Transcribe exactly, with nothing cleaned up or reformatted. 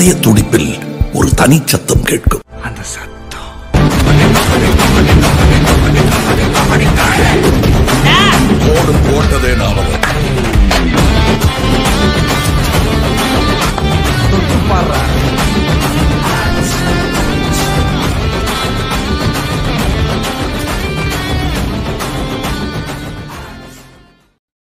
இதய துடிப்பில் ஒரு தனிச்சத்தம் கேட்கும். அந்த சத்தம் போடு போட்டதே நாம